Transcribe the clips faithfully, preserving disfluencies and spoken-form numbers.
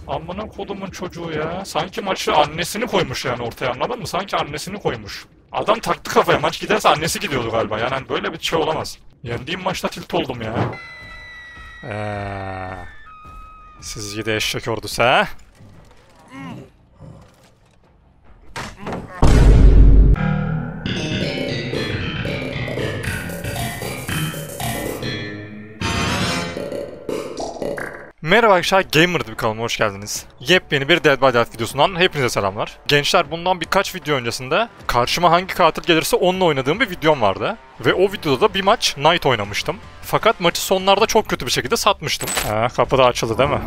Amına kodumun çocuğu ya. Sanki maçı annesini koymuş yani ortaya, anladın mı? Sanki annesini koymuş. Adam taktı kafaya, maç giderse annesi gidiyordu galiba. Yani hani böyle bir şey olamaz. Yendiğim maçta tilt oldum ya. Eee... Siz gide eşek ordusu ha? Merhaba arkadaşlar, Gamer'da bir kanalıma hoş geldiniz. Yepyeni bir Dead by Daylight videosundan hepinize selamlar. Gençler, bundan birkaç video öncesinde karşıma hangi katil gelirse onunla oynadığım bir videom vardı. Ve o videoda da bir maç Knight oynamıştım. Fakat maçı sonlarda çok kötü bir şekilde satmıştım. Ha, kapı da açıldı değil mi?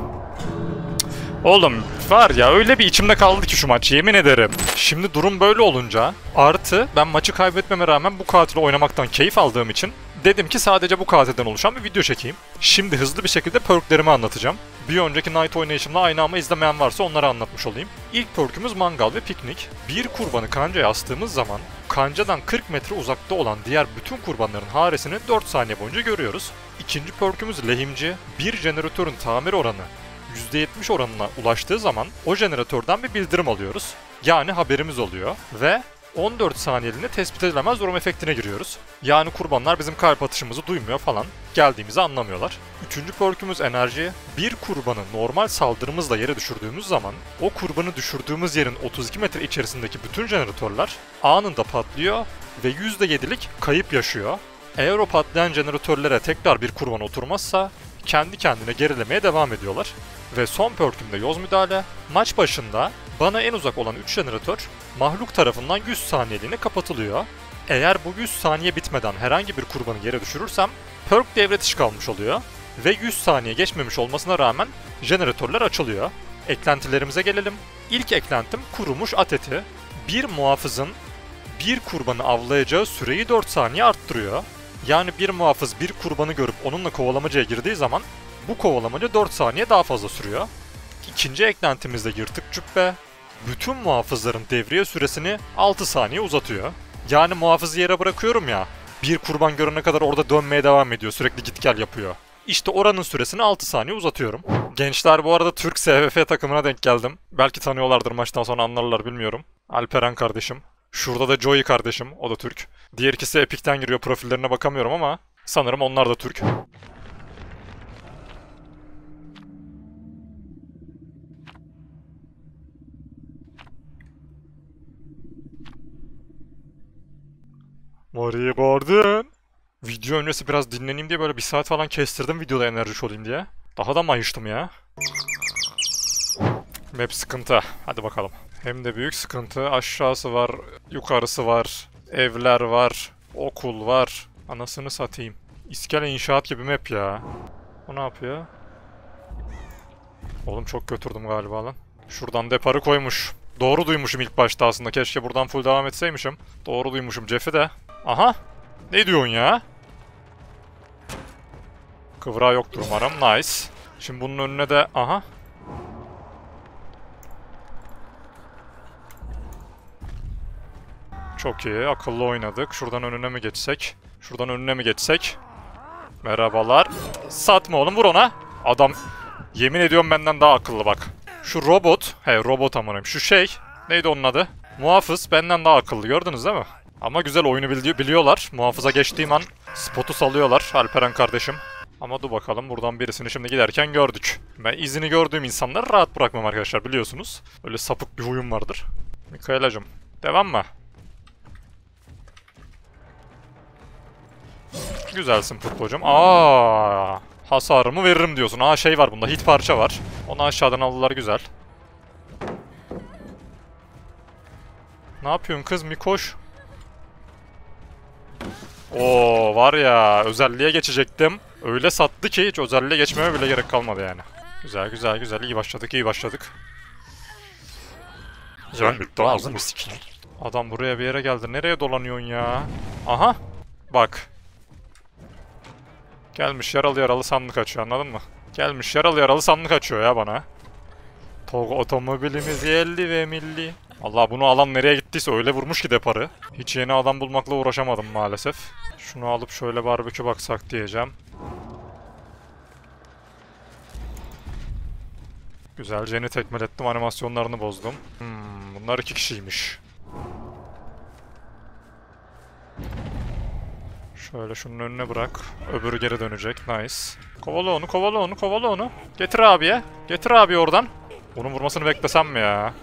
Oğlum var ya, öyle bir içimde kaldı ki şu maç, yemin ederim. Şimdi durum böyle olunca, artı ben maçı kaybetmeme rağmen bu katili oynamaktan keyif aldığım için dedim ki sadece bu katilden oluşan bir video çekeyim. Şimdi hızlı bir şekilde perklerimi anlatacağım. Bir önceki Knight oynayışımla aynı ama izlemeyen varsa onları anlatmış olayım. İlk perkümüz mangal ve piknik. Bir kurbanı kancaya astığımız zaman kancadan kırk metre uzakta olan diğer bütün kurbanların haresini dört saniye boyunca görüyoruz. İkinci perkümüz lehimci. Bir jeneratörün tamir oranı yüzde yetmiş oranına ulaştığı zaman o jeneratörden bir bildirim alıyoruz. Yani haberimiz oluyor ve on dört saniyeliğine tespit edilemez durum efektine giriyoruz. Yani kurbanlar bizim kalp atışımızı duymuyor falan, geldiğimizi anlamıyorlar. Üçüncü perkümüz enerji. Bir kurbanı normal saldırımızla yere düşürdüğümüz zaman o kurbanı düşürdüğümüz yerin otuz iki metre içerisindeki bütün jeneratörler anında patlıyor ve yüzde yedilik kayıp yaşıyor. Eğer o patlayan jeneratörlere tekrar bir kurban oturmazsa kendi kendine gerilemeye devam ediyorlar. Ve son perkümde yoz müdahale. Maç başında bana en uzak olan üç jeneratör mahluk tarafından yüz saniyeliğine kapatılıyor. Eğer bu yüz saniye bitmeden herhangi bir kurbanı yere düşürürsem perk devre dışı kalmış oluyor. Ve yüz saniye geçmemiş olmasına rağmen jeneratörler açılıyor. Eklentilerimize gelelim. İlk eklentim kurumuş at eti. Bir muhafızın bir kurbanı avlayacağı süreyi dört saniye arttırıyor. Yani bir muhafız bir kurbanı görüp onunla kovalamacaya girdiği zaman bu kovalamaca dört saniye daha fazla sürüyor. İkinci eklentimizde yırtık cübbe. Bütün muhafızların devriye süresini altı saniye uzatıyor. Yani muhafızı yere bırakıyorum ya, bir kurban görene kadar orada dönmeye devam ediyor, sürekli git gel yapıyor. İşte oranın süresini altı saniye uzatıyorum. Gençler, bu arada Türk S V F takımına denk geldim. Belki tanıyorlardır, maçtan sonra anlarlar, bilmiyorum. Alperen kardeşim. Şurada da Joey kardeşim, o da Türk. Diğer ikisi Epic'ten giriyor, profillerine bakamıyorum ama sanırım onlar da Türk. Mori'yi boğdun. Video öncesi biraz dinleneyim diye böyle bir saat falan kestirdim videoda, enerji olayım diye. Daha da mayıştım ya. Map sıkıntı. Hadi bakalım. Hem de büyük sıkıntı. Aşağısı var, yukarısı var, evler var, okul var. Anasını satayım. İskele inşaat gibi map ya. O ne yapıyor? Oğlum çok götürdüm galiba lan. Şuradan deparı koymuş. Doğru duymuşum ilk başta aslında. Keşke buradan full devam etseymişim. Doğru duymuşum Jeff'i de. Aha! Ne diyorsun ya? Kıvrağı yoktur umarım. Nice. Şimdi bunun önüne de... Aha! Çok iyi. Akıllı oynadık. Şuradan önüne mi geçsek? Şuradan önüne mi geçsek? Merhabalar. Satma oğlum, vur ona. Adam... Yemin ediyorum benden daha akıllı bak. Şu robot... He, robot amanım. Şu şey... Neydi onun adı? Muhafız benden daha akıllı, gördünüz değil mi? Ama güzel oyunu bili biliyorlar. Muhafıza geçtiğim an spotu salıyorlar Alperen kardeşim. Ama dur bakalım, buradan birisini şimdi giderken gördük. Ben izini gördüğüm insanları rahat bırakmam arkadaşlar, biliyorsunuz. Öyle sapık bir huyum vardır. Mikaelacım, devam mı? Güzelsin futbolcum. Aa, hasarımı veririm diyorsun. Aa, şey var bunda, hit parça var. Onu aşağıdan aldılar, güzel. Ne yapıyorsun kız, Mikoş? Oo, var ya, özelliğe geçecektim. Öyle sattı ki hiç özelliğe geçmeme bile gerek kalmadı yani. Güzel güzel güzel, iyi başladık iyi başladık. Güzel bitti, ağzını sikeyim. Adam buraya bir yere geldi. Nereye dolanıyorsun ya? Aha. Bak. Gelmiş yaralı yaralı sandık açıyor, anladın mı? Gelmiş yaralı yaralı sandık açıyor ya bana. Togo otomobilimiz yerli ve milli. Allah, bunu alan nereye gittiyse öyle vurmuş ki deparı. Hiç yeni adam bulmakla uğraşamadım maalesef. Şunu alıp şöyle barbekü baksak diyeceğim. Güzel. Jen'i tekmelettim. Animasyonlarını bozdum. Hmm, bunlar iki kişiymiş. Şöyle şunun önüne bırak. Öbürü geri dönecek. Nice. Kovala onu, kovala onu, kovala onu. Getir abiye. Getir abi oradan. Onun vurmasını beklesem mi ya?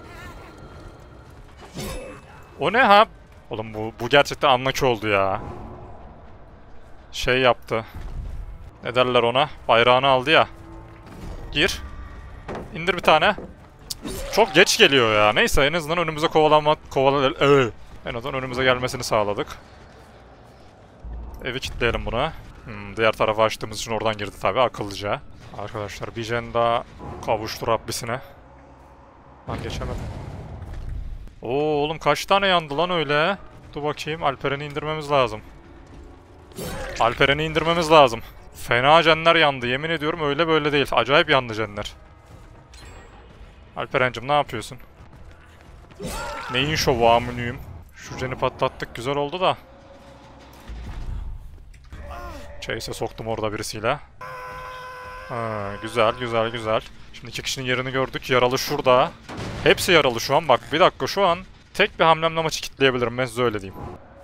O ne ha? Oğlum bu, bu gerçekten anlaki oldu ya. Şey yaptı. Ne derler ona? Bayrağını aldı ya. Gir. İndir bir tane. Çok geç geliyor ya. Neyse en azından önümüze kovalama... Kovala... Ee. En azından önümüze gelmesini sağladık. Evi kilitleyelim buna. Hmm, diğer tarafa açtığımız için oradan girdi tabi akıllıca. Arkadaşlar bir jen daha kavuştu Rabbisine. Lan geçemedim. Oo oğlum kaç tane yandı lan öyle? Dur bakayım, Alperen'i indirmemiz lazım. Alperen'i indirmemiz lazım. Fena jenler yandı, yemin ediyorum öyle böyle değil. Acayip yandı jenler. Alperen'cim ne yapıyorsun? Neyin şovu amünüyüm? Şu jeni patlattık, güzel oldu da. Chase'e soktum orada birisiyle. Ha, güzel güzel güzel. Şimdi iki kişinin yerini gördük. Yaralı şurada. Hepsi yaralı şu an. Bak bir dakika, şu an tek bir hamlemle maçı kilitleyebilirim. Ben size öyle diyeyim.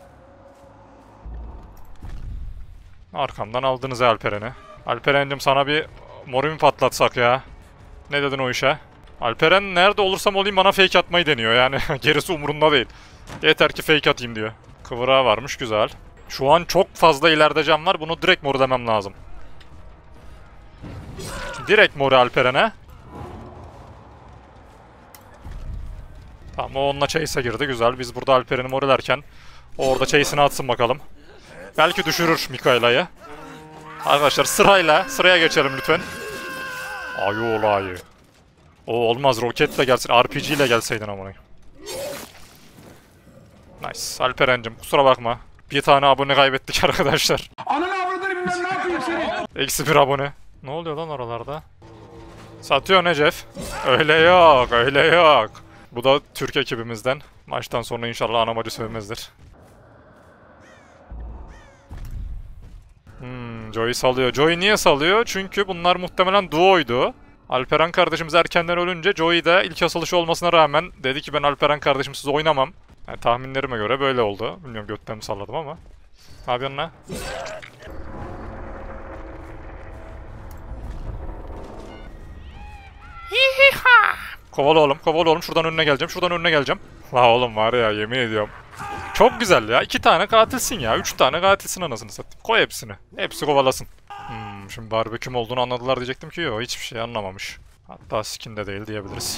Arkamdan aldınız Alperen'i. Alperen'cim sana bir morimi patlatsak ya. Ne dedin o işe? Alperen nerede olursam olayım bana fake atmayı deniyor. Yani gerisi umurunda değil. Yeter ki fake atayım diyor. Kıvırağı varmış, güzel. Şu an çok fazla ileride can var. Bunu direkt moru demem lazım. Direkt moru Alperen'e. Tamam, o onunla chase'e girdi. Güzel. Biz burada Alperen'i morulerken o orada chase'ini atsın bakalım. Belki düşürür Mikaela'yı. Arkadaşlar sırayla sıraya geçelim lütfen. Ayı olayı. O olmaz, roketle gelsin. R P G ile gelseydin amına. Nice. Alperen'cim kusura bakma. Bir tane abone kaybettik arkadaşlar. Ananı avradını bilmem ne yapayım seni. Eksi bir abone. Ne oluyor lan oralarda? Satıyor ne Jeff? Öyle yok, öyle yok. Bu da Türk ekibimizden. Maçtan sonra inşallah anamacı sövmezdir. Hmm, Joey salıyor. Joey niye salıyor? Çünkü bunlar muhtemelen duoydu. Alperen kardeşimiz erkenden ölünce Joey de ilk asılışı olmasına rağmen dedi ki ben Alperen kardeşimsiz oynamam. Yani tahminlerime göre böyle oldu. Bilmiyorum, götten mi salladım ama. Ne yapıyorsun lan? Kovala oğlum, kovala oğlum. Şuradan önüne geleceğim, şuradan önüne geleceğim. La oğlum var ya, yemin ediyorum. Çok güzel ya. İki tane katilsin ya. Üç tane katilsin anasını satayım. Koy hepsini. Hepsi kovalasın. Hmm, şimdi barbeküm olduğunu anladılar diyecektim ki yok, hiçbir şey anlamamış. Hatta skin de değil diyebiliriz.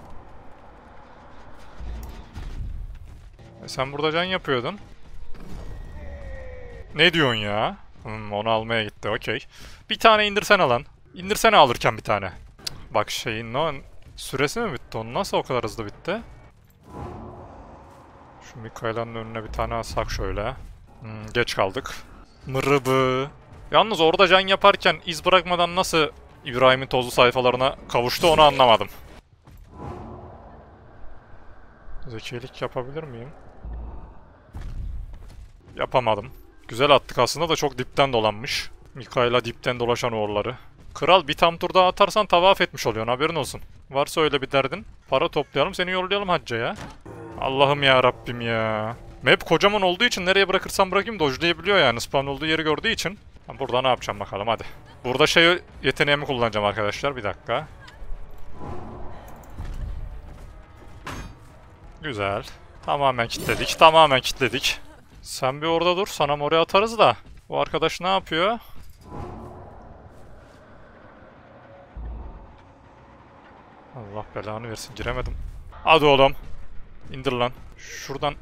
E sen burada can yapıyordun. Ne diyorsun ya? Hmm, onu almaya gitti, okey. Bir tane indirsene lan. İndirsene alırken bir tane. Bak şeyin o süresi mi bitti? Onun nasıl o kadar hızlı bitti? Şu Mikaela'nın önüne bir tane alsak şöyle. Hmm, geç kaldık. Mırıbı. Yalnız orada can yaparken iz bırakmadan nasıl İbrahim'in tozlu sayfalarına kavuştu onu anlamadım. Zekilik yapabilir miyim? Yapamadım. Güzel attık aslında da çok dipten dolanmış. Mikaela dipten dolaşan oğulları. Kral bir tam tur daha atarsan tavaf etmiş oluyorsun, haberin olsun. Varsa öyle bir derdin. Para toplayalım, seni yollayalım hacca ya. Allah'ım ya Rabbim ya. Map kocaman olduğu için nereye bırakırsam bırakayım dodge'layabiliyor yani, spawn olduğu yeri gördüğü için. Burada ne yapacağım bakalım, hadi. Burada şey yeteneğimi kullanacağım arkadaşlar, bir dakika. Güzel. Tamamen kilitledik, tamamen kilitledik. Sen bir orada dur, sana mori atarız da. Bu arkadaş ne yapıyor? Allah belanı versin, giremedim. Hadi oğlum. İndir lan. Şuradan.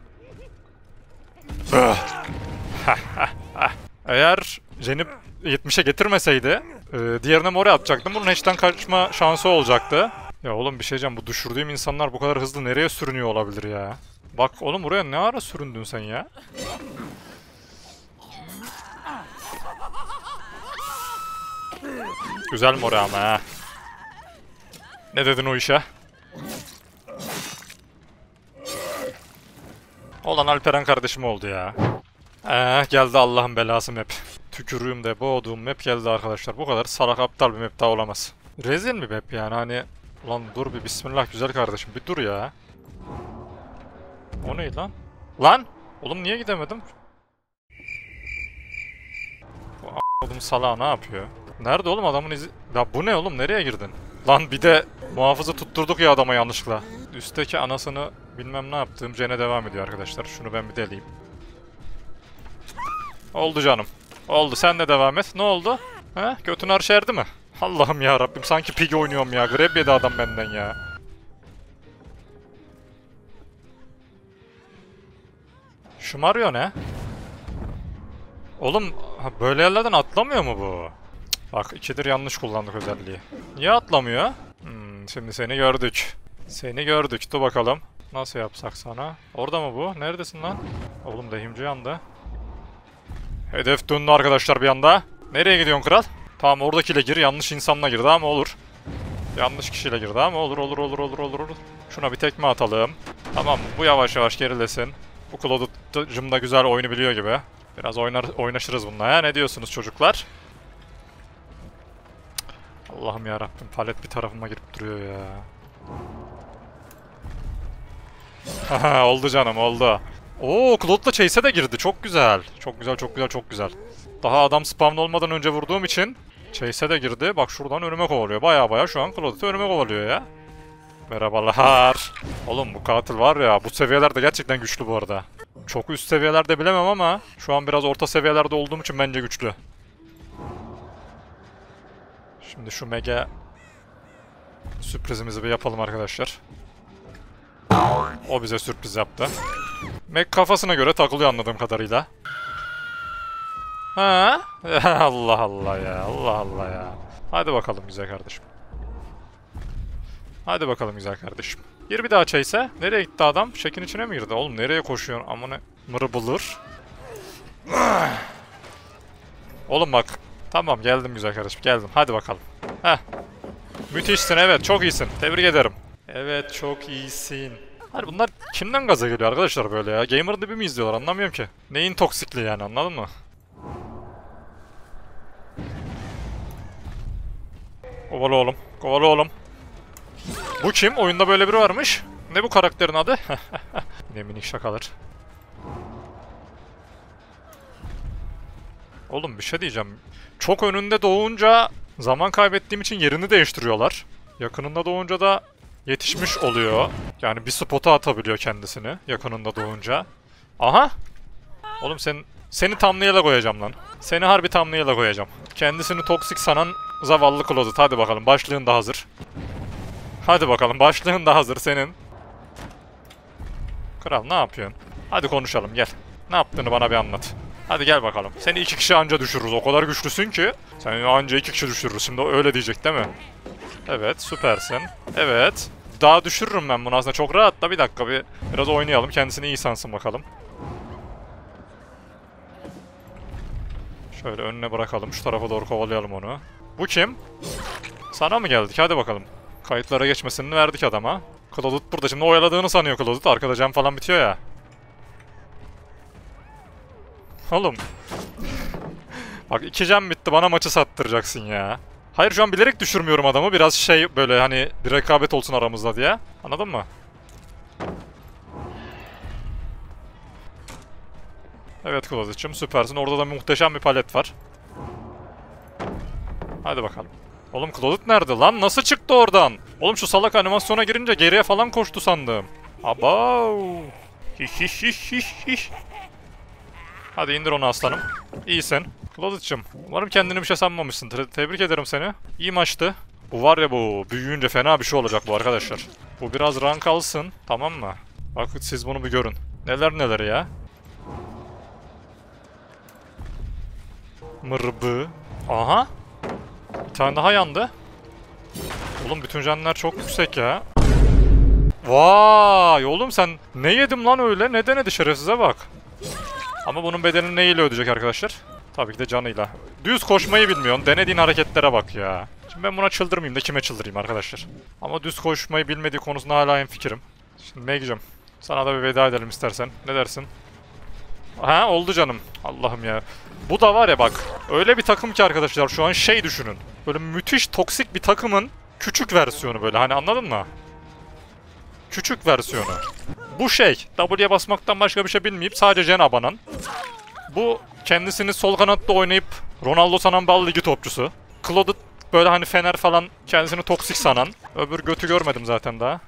Eğer Jen'i yetmişe getirmeseydi e, diğerine mori atacaktım. Bunun hatch'ten kaçma şansı olacaktı. Ya oğlum bir şey diyeceğim, bu düşürdüğüm insanlar bu kadar hızlı nereye sürünüyor olabilir ya? Bak oğlum, buraya ne ara süründün sen ya? Güzel mori ama ha. Ne dedin o işe? Olan Alperen kardeşim oldu ya. Eee geldi Allah'ın belası map. Tükürüğüm de boğduğum map geldi arkadaşlar. Bu kadar salak aptal bir map daha olamaz. Rezil mi map yani, hani Ulan dur bir bismillah güzel kardeşim bir dur ya. O ne lan? Lan! Oğlum niye gidemedim? Bu a**ladım salağı ne yapıyor? Nerede oğlum adamın izi... Ya bu ne oğlum nereye girdin? Lan bir de muhafızı tutturduk ya adama yanlışlıkla. Üstteki anasını bilmem ne yaptığım Cene devam ediyor arkadaşlar. Şunu ben bir deleyim. Oldu canım. Oldu sen de devam et. Ne oldu? He? Götün arşerdi mi? Allah'ım ya Rabbim sanki pig oynuyorum ya. Grab yedi adam benden ya. Şu Mario ne? Oğlum böyle yerlerden atlamıyor mu bu? Cık, bak ikidir yanlış kullandık özelliği. Niye atlamıyor? Hmm, şimdi seni gördük. Seni gördük. Dur bakalım. Nasıl yapsak sana? Orada mı bu? Neredesin lan? Oğlum lehimci yandı. Hedef döndü arkadaşlar bir anda. Nereye gidiyorsun kral? Tamam oradakiyle gir. Yanlış insanla girdi ama olur. Yanlış kişiyle girdi ama olur olur olur olur olur olur. Şuna bir tekme atalım. Tamam bu yavaş yavaş gerilesin. Bu Cloud'cım da güzel oyunu biliyor gibi. Biraz oynar, oynaşırız bununla ya. Ne diyorsunuz çocuklar? Allah'ım yarabbim palet bir tarafıma girip duruyor ya. Haha oldu canım oldu. Oo Cloud'la Chase'e de girdi. Çok güzel. Çok güzel çok güzel çok güzel. Daha adam spawn olmadan önce vurduğum için Chase'e de girdi. Bak şuradan önüme kovalıyor. Baya baya şu an Cloud'u önüme kovalıyor ya. Merhabalar. Oğlum bu katil var ya bu seviyelerde gerçekten güçlü bu arada. Çok üst seviyelerde bilemem ama şu an biraz orta seviyelerde olduğum için bence güçlü. Şimdi şu mega sürprizimizi bir yapalım arkadaşlar. O bize sürpriz yaptı. Meg kafasına göre takılıyor anladığım kadarıyla. Ha? Allah Allah ya. Allah Allah ya. Hadi bakalım güzel kardeşim. Hadi bakalım güzel kardeşim. Gir bir daha Chase'e. Nereye gitti adam? Şekin içine mi girdi? Oğlum nereye koşuyorsun? Amına mırıbılır. Oğlum bak. Tamam geldim güzel kardeşim. Geldim. Hadi bakalım. Heh. Müthişsin evet. Çok iyisin. Tebrik ederim. Evet çok iyisin. Hayır bunlar kimden gaza geliyor arkadaşlar böyle ya? Gamer dibi mi izliyorlar anlamıyorum ki. Neyin toksikliği yani anladın mı? Kovala oğlum. Kovala oğlum. Bu kim? Oyunda böyle biri varmış. Ne bu karakterin adı? Ne minik şakalar. Oğlum bir şey diyeceğim. Çok önünde doğunca zaman kaybettiğim için yerini değiştiriyorlar. Yakınında doğunca da yetişmiş oluyor. Yani bir spota atabiliyor kendisini yakınında doğunca. Aha! Oğlum sen, seni thumbnail'a koyacağım lan. Seni harbi thumbnail'a koyacağım. Kendisini toksik sanan zavallı Closet. Hadi bakalım başlığın da hazır. Hadi bakalım başlığın da hazır senin. Kral ne yapıyorsun? Hadi konuşalım gel. Ne yaptığını bana bir anlat. Hadi gel bakalım. Seni iki kişi anca düşürürüz. O kadar güçlüsün ki. Seni anca iki kişi düşürürüz. Şimdi öyle diyecek değil mi? Evet süpersin. Evet. Daha düşürürüm ben bunu aslında. Çok rahat da bir dakika bir biraz oynayalım. Kendisini iyi sansın bakalım. Şöyle önüne bırakalım. Şu tarafa doğru kovalayalım onu. Bu kim? Sana mı geldik? Hadi bakalım. Kayıtlara geçmesini verdik adama. Cloud burada şimdi oyaladığını sanıyor Cloud. Arkada cam falan bitiyor ya. Oğlum. Bak iki cam bitti bana maçı sattıracaksın ya. Hayır şu an bilerek düşürmüyorum adamı. Biraz şey böyle hani bir rekabet olsun aramızda diye. Anladın mı? Evet Cloud'cığım süpersin. Orada da muhteşem bir palet var. Hadi bakalım. Oğlum Cloud nerede lan? Nasıl çıktı oradan? Oğlum şu salak animasyona girince geriye falan koştu sandım. Abav. Hiş hiş hiş hiş hiş. Hadi indir onu aslanım. İyisin. Cloud'cığım umarım kendini bir şey sanmamışsın. Te tebrik ederim seni. İyi maçtı. Bu var ya bu büyüyünce fena bir şey olacak bu arkadaşlar. Bu biraz rank alsın tamam mı? Bak siz bunu bir görün. Neler neler ya. Mırbı. Aha. Bir tane daha yandı. Oğlum bütün canlar çok yüksek ya. Vay oğlum sen ne yedim lan öyle? Ne denedi şerefsize bak. Ama bunun bedelini neyle ödeyecek arkadaşlar? Tabii ki de canıyla. Düz koşmayı bilmiyorsun. Denediğin hareketlere bak ya. Şimdi ben buna çıldırmayayım da kime çıldırayım arkadaşlar. Ama düz koşmayı bilmediği konusunda hala hemfikirim. Şimdi Meg'cim sana da bir veda edelim istersen. Ne dersin? Ha oldu canım. Allah'ım ya. Bu da var ya bak. Öyle bir takım ki arkadaşlar şu an şey düşünün. Böyle müthiş toksik bir takımın küçük versiyonu böyle, hani anladın mı? Küçük versiyonu. Bu şey, W'ye basmaktan başka bir şey bilmeyip sadece Jen abanan. Bu kendisini sol kanatta oynayıp Ronaldo sanan bal ligi topçusu. Clouded böyle hani Fener falan kendisini toksik sanan. Öbür götü görmedim zaten daha.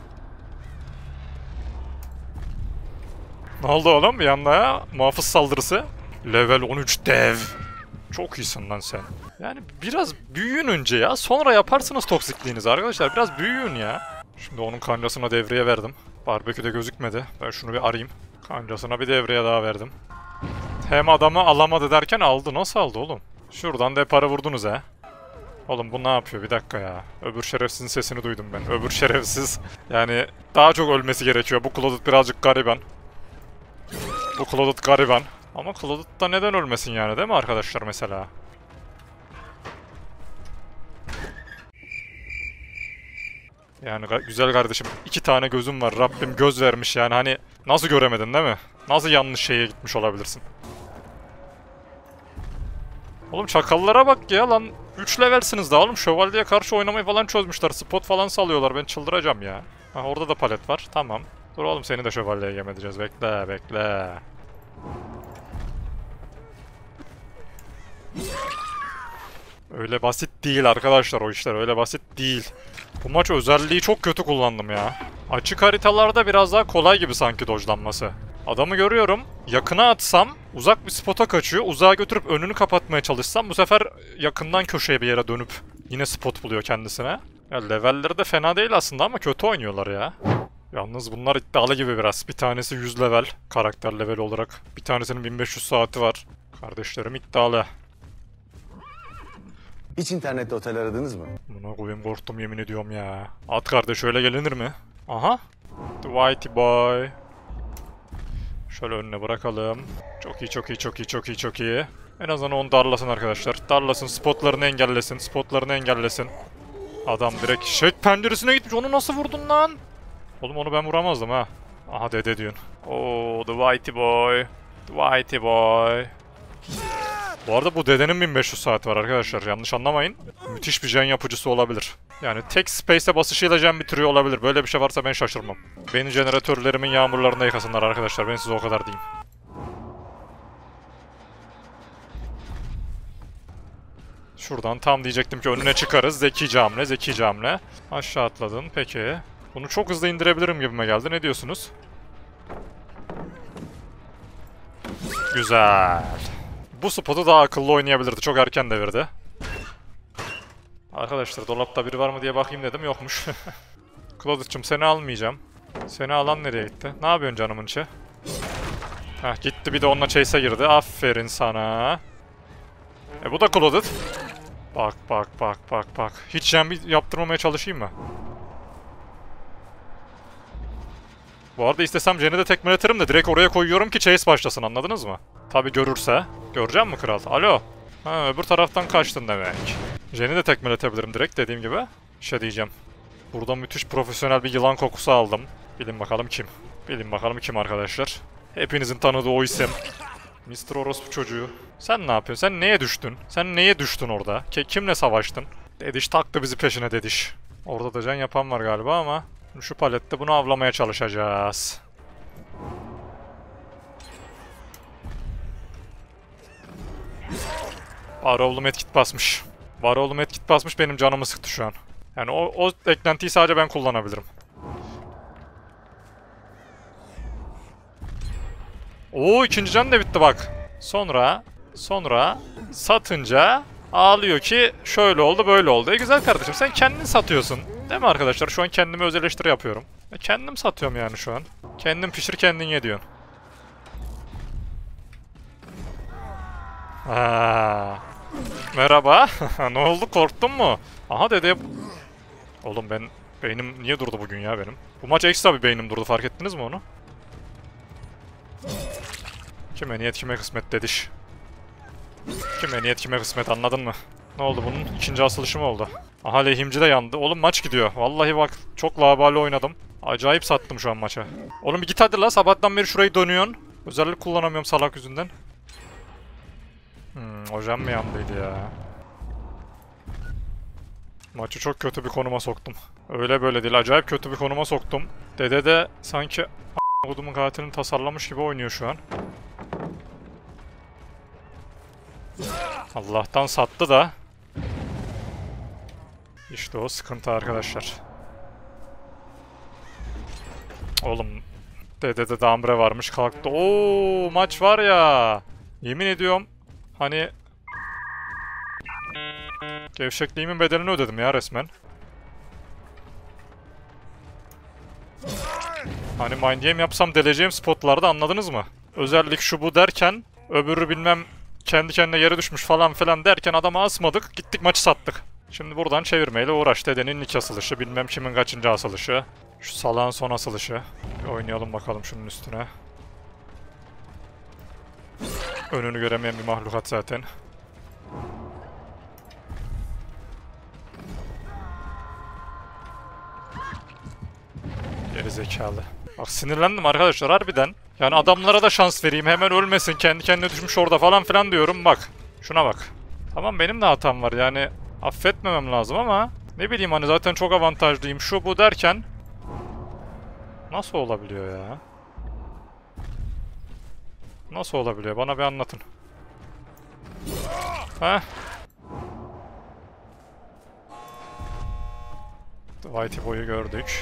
Ne oldu oğlum bir anda ya? Muhafız saldırısı. Level on üç dev. Çok iyisin lan sen. Yani biraz büyüyün önce ya. Sonra yaparsınız toksikliğinizi arkadaşlar. Biraz büyüyün ya. Şimdi onun kancasına devreye verdim. Barbeküde gözükmedi. Ben şunu bir arayayım. Kancasına bir devreye daha verdim. Hem adamı alamadı derken aldı. Nasıl aldı oğlum? Şuradan depara vurdunuz he. Oğlum bu ne yapıyor? Bir dakika ya. Öbür şerefsizin sesini duydum ben. Öbür şerefsiz. Yani daha çok ölmesi gerekiyor. Bu Clouded birazcık gariban. Bu Clouded gariban. Ama Clouded da neden ölmesin yani, değil mi arkadaşlar mesela? Yani güzel kardeşim, iki tane gözüm var. Rabbim göz vermiş yani, hani nasıl göremedin değil mi? Nasıl yanlış şeye gitmiş olabilirsin? Oğlum çakallara bak ya lan. üç levelsiniz daha oğlum. Şövalyeye karşı oynamayı falan çözmüşler. Spot falan salıyorlar. Ben çıldıracağım ya. Ha, orada da palet var. Tamam. Dur oğlum, seni de şövalyeye yem edeceğiz. Bekle bekle. Öyle basit değil arkadaşlar o işler. Öyle basit değil. Bu maç özelliği çok kötü kullandım ya. Açık haritalarda biraz daha kolay gibi sanki dodge'lanması. Adamı görüyorum. Yakına atsam uzak bir spota kaçıyor. Uzağa götürüp önünü kapatmaya çalışsam bu sefer yakından köşeye bir yere dönüp yine spot buluyor kendisine. Ya levelleri de fena değil aslında ama kötü oynuyorlar ya. Yalnız bunlar iddialı gibi biraz. Bir tanesi yüz level karakter level olarak. Bir tanesinin bin beş yüz saati var. Kardeşlerim iddialı. Hiç internette otel aradınız mı? Buna koyayım, korktum yemin ediyorum ya. At kardeş, öyle gelinir mi? Aha. The Whitey Boy. Şöyle önüne bırakalım. Çok iyi, çok iyi, çok iyi, çok iyi, çok iyi. En azından onu darlasın arkadaşlar. Darlasın, spotlarını engellesin, spotlarını engellesin. Adam direkt şek penceresine gitmiş. Onu nasıl vurdun lan? Oğlum onu ben vuramazdım ha. Aha dede diyorsun. Oo, The Whitey Boy. The Whitey Boy. Bu arada bu dedenin bin beş yüz saati var arkadaşlar. Yanlış anlamayın. Müthiş bir gen yapıcısı olabilir. Yani tek space'e basışıyla gen bitiriyor olabilir. Böyle bir şey varsa ben şaşırmam. Beni jeneratörlerimin yağmurlarında yıkasınlar arkadaşlar. Ben size o kadar diyeyim. Şuradan tam diyecektim ki önüne çıkarız. Zekice hamle, zekice hamle. Aşağı atladın. Peki. Bunu çok hızlı indirebilirim gibime geldi. Ne diyorsunuz? Güzel. Bu spotu daha akıllı oynayabilirdi. Çok erken devirdi. Arkadaşlar dolapta biri var mı diye bakayım dedim. Yokmuş. Clouded'cım seni almayacağım. Seni alan nereye gitti? Ne yapıyorsun canımın içi? Heh, gitti bir de onunla chase'e girdi. Aferin sana. E bu da Clouded. Bak bak bak bak bak. Hiç jam yaptırmamaya çalışayım mı? Bu arada istesem Jen'i de tekmeletirim de direkt oraya koyuyorum ki chase başlasın, anladınız mı? Tabi görürse. Göreceğim mi kral? Alo. Ha, öbür taraftan kaçtın demek. Jen'i de tekmeletebilirim direkt dediğim gibi. Bir şey diyeceğim. Burada müthiş profesyonel bir yılan kokusu aldım. Bilin bakalım kim? Bilin bakalım kim arkadaşlar? Hepinizin tanıdığı o isim. mister Orospu çocuğu. Sen ne yapıyorsun? Sen neye düştün? Sen neye düştün orada? Ki kimle savaştın? Dediş taktı bizi peşine dediş. Orada da can yapan var galiba ama şu palette bunu avlamaya çalışacağız. Varoğlu medkit basmış. Varoğlu medkit basmış, benim canımı sıktı şu an. Yani o, o eklentiyi sadece ben kullanabilirim. Oo, ikinci can da bitti bak. Sonra, sonra satınca ağlıyor ki şöyle oldu böyle oldu. E güzel kardeşim, sen kendin satıyorsun. Değil mi arkadaşlar? Şu an kendime öz eleştiri yapıyorum. E kendim satıyorum yani şu an. Kendin pişir kendin ye diyorsun. Ha. Merhaba. Ne oldu, korktun mu? Aha dede. Oğlum ben beynim niye durdu bugün ya benim? Bu maç ekstra bir beynim durdu, fark ettiniz mi onu? Kime niyet kime kısmet dediş. Kime niyet kime kısmet, anladın mı? Ne oldu, bunun ikinci asılışı mı oldu? Aha lehimci de yandı. Oğlum maç gidiyor. Vallahi bak çok labali oynadım. Acayip sattım şu an maça. Oğlum bir git hadi la, sabahtan beri şurayı dönüyorsun. Özellik kullanamıyorum salak yüzünden. Hmm, hocam mı yandıydı ya? Maçı çok kötü bir konuma soktum. Öyle böyle değil, acayip kötü bir konuma soktum. Dede de sanki a**odumun katilini tasarlamış gibi oynuyor şu an. Allah'tan sattı da. İşte o sıkıntı arkadaşlar. Oğlum Dede'de dambre varmış, kalktı. Oo, maç var ya. Yemin ediyorum hani gevşekliğimin bedelini ödedim ya resmen. Hani mind game yapsam deleceğim spotlarda, anladınız mı? Özellik şu bu derken öbürü bilmem kendi kendine yere düşmüş falan filan derken adamı asmadık, gittik maçı sattık. Şimdi buradan çevirmeyle uğraş. Dedenin ilk asılışı, bilmem kimin kaçıncı asılışı. Şu salağın son asılışı. Bir oynayalım bakalım şunun üstüne. Önünü göremeyen bir mahlukat zaten. Geri zekalı. Bak sinirlendim arkadaşlar harbiden. Yani adamlara da şans vereyim, hemen ölmesin, kendi kendine düşmüş orada falan filan diyorum, bak. Şuna bak. Tamam, benim de hatam var yani, affetmemem lazım ama ne bileyim hani zaten çok avantajlıyım şu bu derken nasıl olabiliyor ya? Nasıl olabiliyor? Bana bir anlatın. Heh. Whitey Boy'u gördük.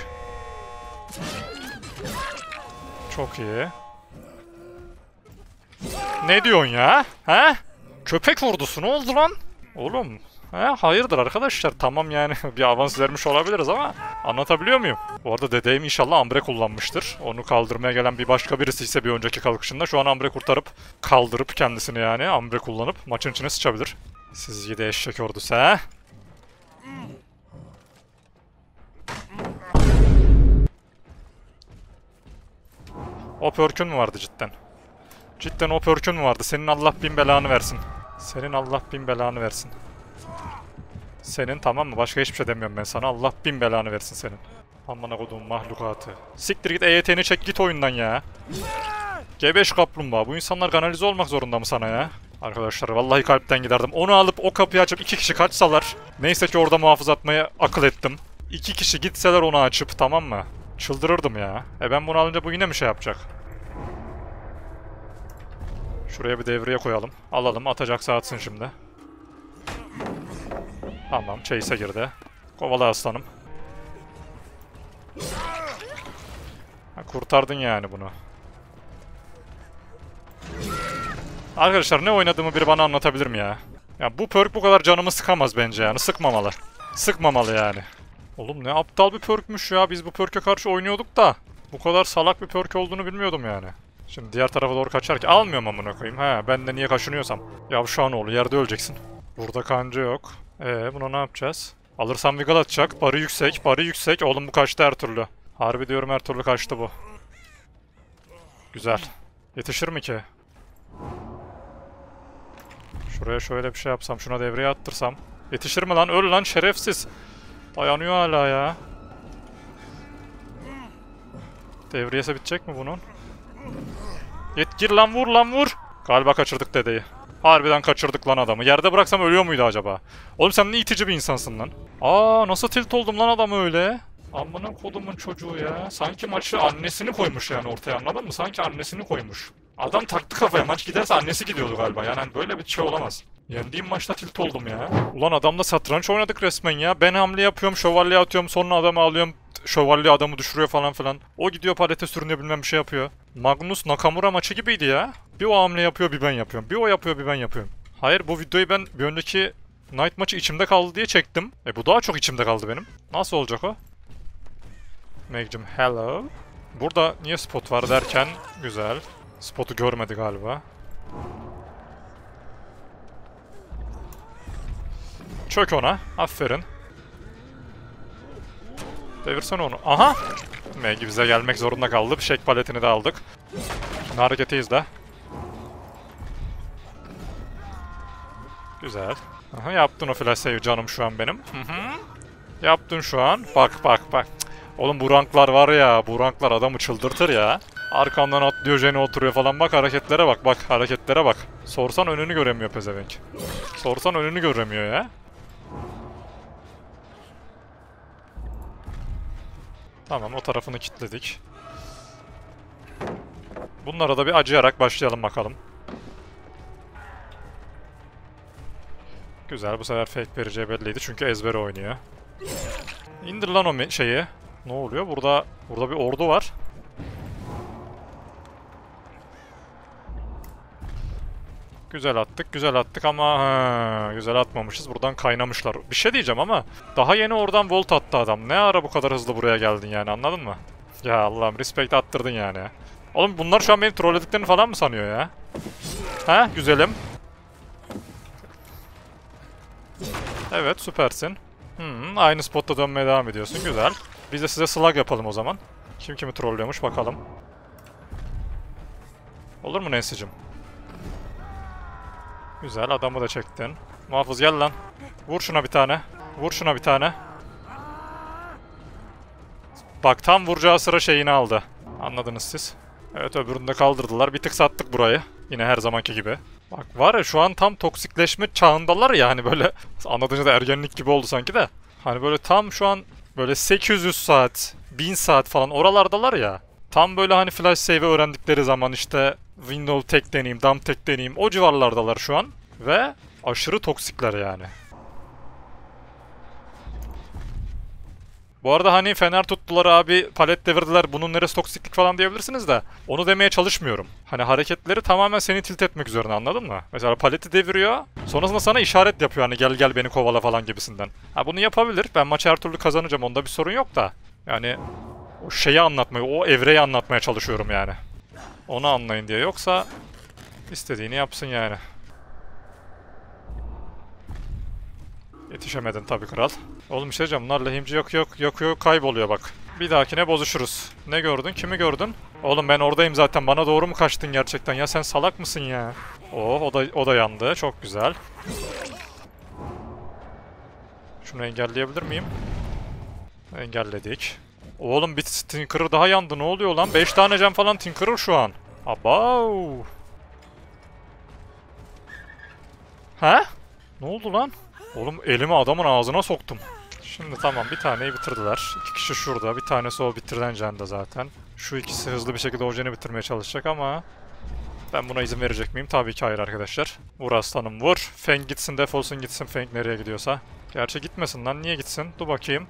Çok iyi. Ne diyorsun ya? He? Köpek vurdusu, ne oldu lan? Oğlum. He, hayırdır arkadaşlar? Tamam yani bir avans vermiş olabiliriz ama anlatabiliyor muyum? Bu arada dedeyim inşallah ambre kullanmıştır. Onu kaldırmaya gelen bir başka birisi ise bir önceki kalkışında şu an ambre kurtarıp kaldırıp kendisini yani ambre kullanıp maçın içine sıçabilir. Siz gidi eşek ordusu he? O pörkün mü vardı cidden? Cidden o pörkün mü vardı? Senin Allah bin belanı versin. Senin Allah bin belanı versin. Senin, tamam mı? Başka hiçbir şey demiyorum ben sana. Allah bin belanı versin senin. Amına koduğum mahlukatı. Siktir git, E Y T'ni çek git oyundan ya. G beş kaplumbağa. Bu insanlar kanalize olmak zorunda mı sana ya? Arkadaşlar vallahi kalpten giderdim. Onu alıp o kapıyı açıp iki kişi kaçsalar. Neyse ki orada muhafız atmayı akıl ettim. İki kişi gitseler onu açıp, tamam mı? Çıldırırdım ya. E ben bunu alınca bu yine mi şey yapacak? Şuraya bir devreye koyalım. Alalım, atacaksa atsın şimdi. Tamam, chase'e girdi. Kovala aslanım. Ha, kurtardın yani bunu. Arkadaşlar ne oynadığımı biri bana anlatabilir mi ya? Ya bu perk bu kadar canımı sıkamaz bence yani. Sıkmamalı. Sıkmamalı yani. Oğlum ne aptal bir perkmüş ya. Biz bu perk'e karşı oynuyorduk da bu kadar salak bir perk olduğunu bilmiyordum yani. Şimdi diğer tarafa doğru kaçar ki almıyorum amına koyayım. He, ben de niye kaşınıyorsam. Yavşağınoğlu, yerde öleceksin. Burada kanca yok. Ee buna ne yapacağız? Alırsam wiggle atacak. Barı yüksek, barı yüksek. Oğlum bu kaçtı her türlü. Harbi diyorum, her türlü kaçtı bu. Güzel. Yetişir mi ki? Şuraya şöyle bir şey yapsam, şuna devreye attırsam. Yetişir mi lan? Öl lan şerefsiz. Dayanıyor hala ya. Devriyesi bitecek mi bunun? Yet gir lan, vur lan vur. Galiba kaçırdık dedeyi. Harbiden kaçırdık lan adamı. Yerde bıraksam ölüyor muydu acaba? Oğlum sen ne itici bir insansın lan. Aa, nasıl tilt oldum lan adamı öyle. Amına kodumun çocuğu ya. Sanki maçı annesini koymuş yani ortaya, anladın mı? Sanki annesini koymuş. Adam taktı kafaya, maç giderse annesi gidiyordu galiba. Yani hani böyle bir şey olamaz. Yendiğim maçta tilt oldum ya. Ulan adamla satranç oynadık resmen ya. Ben hamle yapıyorum, şövalye atıyorum, sonra adamı alıyorum. Şövalye adamı düşürüyor falan filan. O gidiyor palete sürünüyor, bilmem bir şey yapıyor. Magnus Nakamura maçı gibiydi ya. Bir o hamle yapıyor, bir ben yapıyorum. Bir o yapıyor, bir ben yapıyorum. Hayır, bu videoyu ben bir önceki Night maçı içimde kaldı diye çektim. E bu daha çok içimde kaldı benim. Nasıl olacak o? Meg'cim hello. Burada niye spot var derken güzel. Spotu görmedi galiba. Çök ona. Aferin. Devirsene onu. Aha! Meg bize gelmek zorunda kaldı. Shake paletini de aldık. Şimdi hareketi izle. Güzel. Aha, yaptın o flash save canım şu an benim. Hı hı. Yaptın şu an. Bak bak bak. Oğlum bu ranklar var ya. Bu ranklar adamı çıldırtır ya. Arkamdan atlıyor, Jenny oturuyor falan. Bak hareketlere bak. Bak hareketlere bak. Sorsan önünü göremiyor pezevenk. Sorsan önünü göremiyor ya. Tamam, o tarafını kilitledik. Bunlara da bir acıyarak başlayalım bakalım. Güzel, bu sefer fake vereceği belliydi çünkü ezbere oynuyor. İndir lan o şeyi. Ne oluyor? Burada burada bir ordu var. Güzel attık, güzel attık ama ha, güzel atmamışız. Buradan kaynamışlar. Bir şey diyeceğim ama daha yeni oradan volt attı adam. Ne ara bu kadar hızlı buraya geldin yani, anladın mı? Ya Allah'ım, respect attırdın yani. Oğlum bunlar şu an beni trollediklerini falan mı sanıyor ya? Ha, güzelim. Evet, süpersin. Hmm, aynı spotta dönmeye devam ediyorsun. Güzel. Biz de size slug yapalım o zaman. Kim kimi trollüyormuş bakalım. Olur mu Nancy'cim? Güzel, adamı da çektin. Muhafız gel lan. Vur şuna bir tane. Vur şuna bir tane. Bak, tam vuracağı sıra şeyini aldı. Anladınız siz. Evet, öbürünü de kaldırdılar. Bir tık sattık burayı. Yine her zamanki gibi. Bak var ya, şu an tam toksikleşme çağındalar ya, hani böyle anladığınca da ergenlik gibi oldu sanki de. Hani böyle tam şu an böyle sekiz yüz saat, bin saat falan oralardalar ya. Tam böyle hani flash save öğrendikleri zaman işte window tek deneyim, dump tek deneyim, o civarlardalar şu an. Ve aşırı toksikler yani. Bu arada hani fener tuttular abi, palet devirdiler, bunun neresi toksiklik falan diyebilirsiniz de onu demeye çalışmıyorum. Hani hareketleri tamamen seni tilt etmek üzerine, anladın mı? Mesela paleti deviriyor, sonrasında sana işaret yapıyor hani gel gel beni kovala falan gibisinden. Ha, bunu yapabilir, ben maçı her türlü kazanacağım, onda bir sorun yok da. Yani o şeyi anlatmayı, o evreyi anlatmaya çalışıyorum yani. Onu anlayın diye, yoksa istediğini yapsın yani. Yetişemedin tabii kral. Oğlum işte diyeceğim, bunlar lehimci yakıyor, yakıyor, kayboluyor bak. Bir dahakine bozuşuruz. Ne gördün? Kimi gördün? Oğlum ben oradayım zaten. Bana doğru mu kaçtın gerçekten? Ya sen salak mısın ya? Oh, o da, o da yandı. Çok güzel. Şunu engelleyebilir miyim? Engelledik. Oğlum bir Tinkerer daha yandı. Ne oluyor lan? beş tane cam falan Tinkerer şu an. Abav. Ha? Ne oldu lan? Oğlum elimi adamın ağzına soktum. Şimdi tamam, bir taneyi bitirdiler. İki kişi şurada. Bir tanesi o bitirilen Jen'de zaten. Şu ikisi hızlı bir şekilde o Jen'i bitirmeye çalışacak ama ben buna izin verecek miyim? Tabii ki hayır arkadaşlar. Vur aslanım vur. Feng gitsin, defolsun gitsin Feng nereye gidiyorsa. Gerçi gitmesin lan, niye gitsin? Dur bakayım.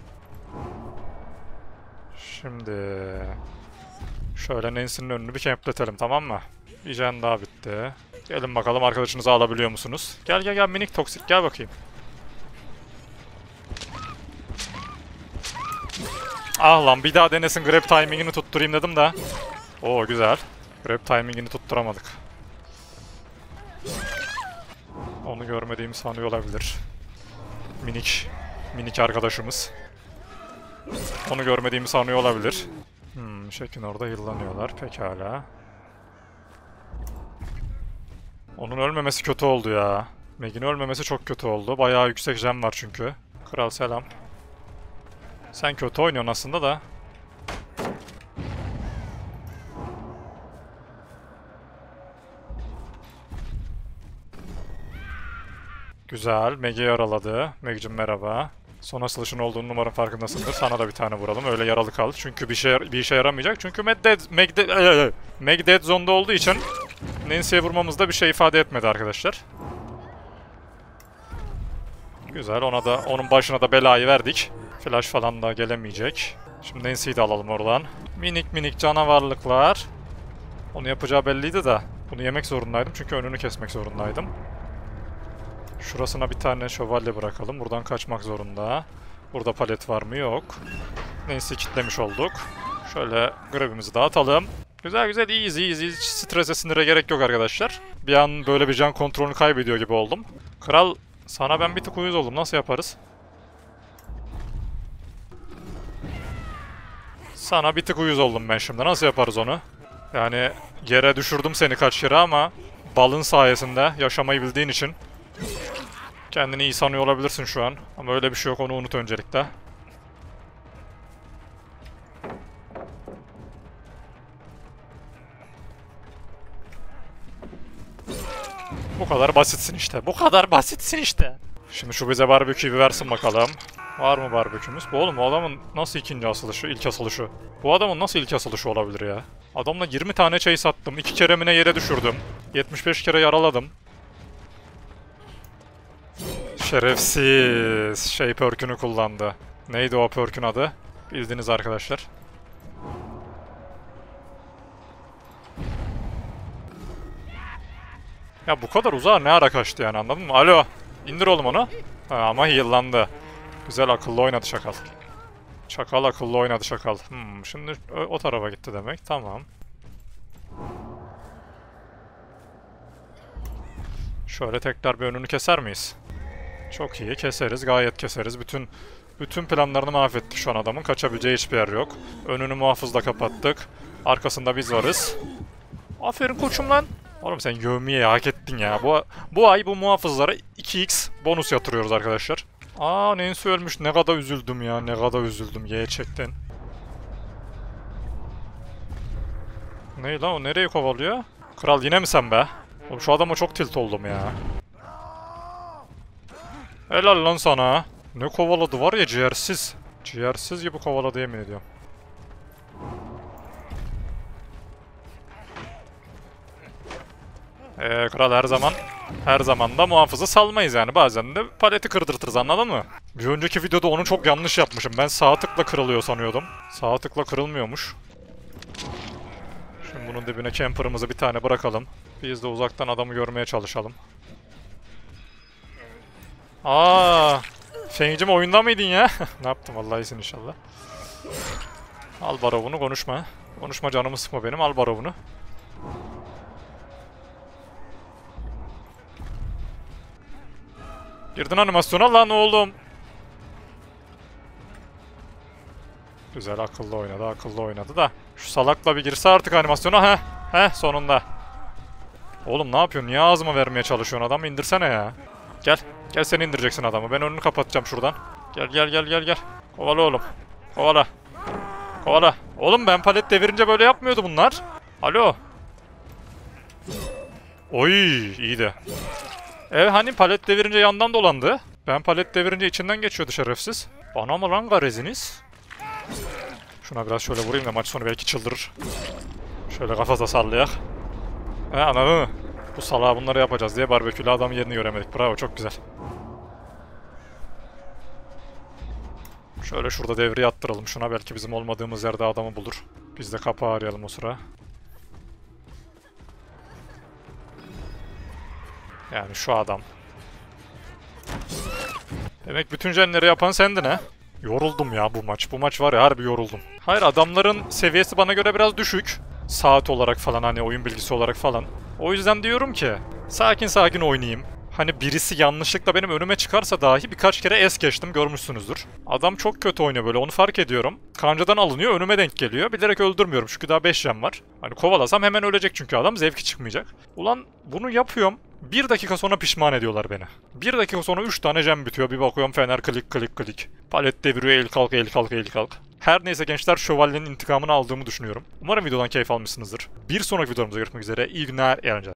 Şimdi şöyle Nancy'nin önünü bir kempletelim, tamam mı? Bir Jen daha bitti. Gelin bakalım, arkadaşınızı alabiliyor musunuz? Gel gel gel minik toksik, gel bakayım. Ah lan, bir daha denesin, grab timingini tutturayım dedim de. Oo güzel. Grab timingini tutturamadık. Onu görmediğimi sanıyor olabilir. Minik. Minik arkadaşımız. Onu görmediğimi sanıyor olabilir. Hmm, Şekin orada yıllanıyorlar. Pekala. Onun ölmemesi kötü oldu ya. Meg'in ölmemesi çok kötü oldu. Bayağı yüksek jam var çünkü. Kral selam. Sen kötü oynuyorsun aslında da. Güzel. Meg'i yaraladı. Meg'cim merhaba. Son asılışın olduğunu umarım farkındasındır. Sana da bir tane vuralım. Öyle yaralı kal. Çünkü bir şey bir işe yaramayacak. Çünkü Meg dead, Meg dead, Meg dead zone'da olduğu için Nancy'ye vurmamız da bir şey ifade etmedi arkadaşlar. Güzel. Ona da, onun başına da belayı verdik. Flash falan da gelemeyecek. Şimdi Nancy'yi de alalım oradan. Minik minik canavarlıklar. Onu yapacağı belliydi de bunu yemek zorundaydım çünkü önünü kesmek zorundaydım. Şurasına bir tane şövalye bırakalım. Buradan kaçmak zorunda. Burada palet var mı? Yok. Nancy'yi kilitlemiş olduk. Şöyle grabimizi dağıtalım. Güzel güzel, iyiyiz iyiyiz. Hiç strese sinire gerek yok arkadaşlar. Bir an böyle bir can kontrolünü kaybediyor gibi oldum. Kral, sana ben bir tık uyuz oldum. Nasıl yaparız? Sana bir tık uyuz oldum ben şimdi. Nasıl yaparız onu? Yani yere düşürdüm seni kaç kere ama balın sayesinde yaşamayı bildiğin için kendini iyi sanıyor olabilirsin şu an. Ama öyle bir şey yok, onu unut öncelikle. Bu kadar basitsin işte. Bu kadar basitsin işte. Şimdi şu bize barbeküyü bir versin bakalım. Var mı barbekümüz? Bu oğlum bu adamın nasıl ikinci asılışı, ilk asılışı? Bu adamın nasıl ilk asılışı olabilir ya? Adamla yirmi tane chase sattım. iki kere mine yere düşürdüm. yetmiş beş kere yaraladım. Şerefsiz. Şey perkünü kullandı. Neydi o perkün adı? Bildiniz arkadaşlar. Ya bu kadar uzağa ne ara kaçtı yani, anladın mı? Alo. İndir oğlum onu. Ha, ama heal'landı. Güzel, akıllı oynadı çakal. Çakal akıllı oynadı çakal. Hmm, şimdi o, o tarafa gitti demek. Tamam. Şöyle tekrar bir önünü keser miyiz? Çok iyi, keseriz, gayet keseriz. Bütün bütün planlarını mahvettik şu an adamın. Kaçabileceği hiçbir yer yok. Önünü muhafızla kapattık. Arkasında biz varız. Aferin koçum lan. Oğlum sen yövmiyeyi hak ettin ya. Bu, bu ay bu muhafızlara iki x bonus yatırıyoruz arkadaşlar. Aa, Nancy ölmüş. Ne kadar üzüldüm ya. Ne kadar üzüldüm. Gerçekten. Ne lan o, nereye kovalıyor? Kral yine mi sen be? Oğlum şu adama çok tilt oldum ya. Helal lan sana. Ne kovaladı var ya, ciğersiz. Ciğersiz gibi kovaladı, yemin ediyorum. Eee kral her zaman her zaman da muhafızı salmayız yani. Bazen de paleti kırdırtırız, anladın mı? Bir önceki videoda onu çok yanlış yapmışım. Ben sağ tıkla kırılıyor sanıyordum. Sağ tıkla kırılmıyormuş. Şimdi bunun dibine camper'ımızı bir tane bırakalım. Biz de uzaktan adamı görmeye çalışalım. Aa, Fengcim oyunda mıydın ya? Ne yaptım, Allah iyisin inşallah. Al barovunu, konuşma. Konuşma, canımı sıkma benim, al barovunu. Girdin animasyona lan oğlum. Güzel, akıllı oynadı, akıllı oynadı da. Şu salakla bir girse artık animasyona, heh. Heh, sonunda. Oğlum ne yapıyorsun? Niye ağzıma vermeye çalışıyorsun? Adamı indirsene ya. Gel. Gel, sen indireceksin adamı. Ben önünü kapatacağım şuradan. Gel gel gel gel gel. Kovala oğlum. Kovala. Kovala. Oğlum ben palet devirince böyle yapmıyordu bunlar. Alo. Oy, iyiydi. E hani palet devirince yandan dolandı. Ben palet devirince içinden geçiyordu şerefsiz. Bana mı lan gareziniz? Şuna biraz şöyle vurayım da maç sonu belki çıldırır. Şöyle kafada sallayak. He, anladın mı? Bu salağa bunları yapacağız diye barbekülü adamın yerini göremedik. Bravo, çok güzel. Şöyle şurada devriye attıralım şuna. Belki bizim olmadığımız yerde adamı bulur. Biz de kapağı arayalım o sıra. Yani şu adam. Demek bütün jenleri yapan sendin ha? Yoruldum ya bu maç. Bu maç var ya, harbi yoruldum. Hayır, adamların seviyesi bana göre biraz düşük. Saat olarak falan, hani oyun bilgisi olarak falan. O yüzden diyorum ki sakin sakin oynayayım. Hani birisi yanlışlıkla benim önüme çıkarsa dahi birkaç kere es geçtim, görmüşsünüzdür. Adam çok kötü oynuyor böyle, onu fark ediyorum. Kancadan alınıyor, önüme denk geliyor. Bilerek öldürmüyorum çünkü daha beş jam var. Hani kovalasam hemen ölecek çünkü adam, zevki çıkmayacak. Ulan bunu yapıyorum. Bir dakika sonra pişman ediyorlar beni. Bir dakika sonra üç tane jam bitiyor. Bir bakıyorum fener klik klik klik. Palet deviriyor, el kalk el kalk el kalk. Her neyse gençler, şövalyenin intikamını aldığımı düşünüyorum. Umarım videodan keyif almışsınızdır. Bir sonraki videomuzda görüşmek üzere. İyi günler, eğlenceler.